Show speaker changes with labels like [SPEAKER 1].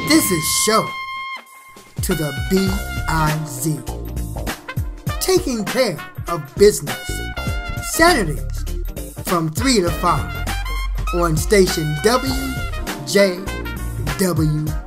[SPEAKER 1] This is Show to the B-I-Z. Taking care of business. Saturdays from 3 to 5 on station WJW.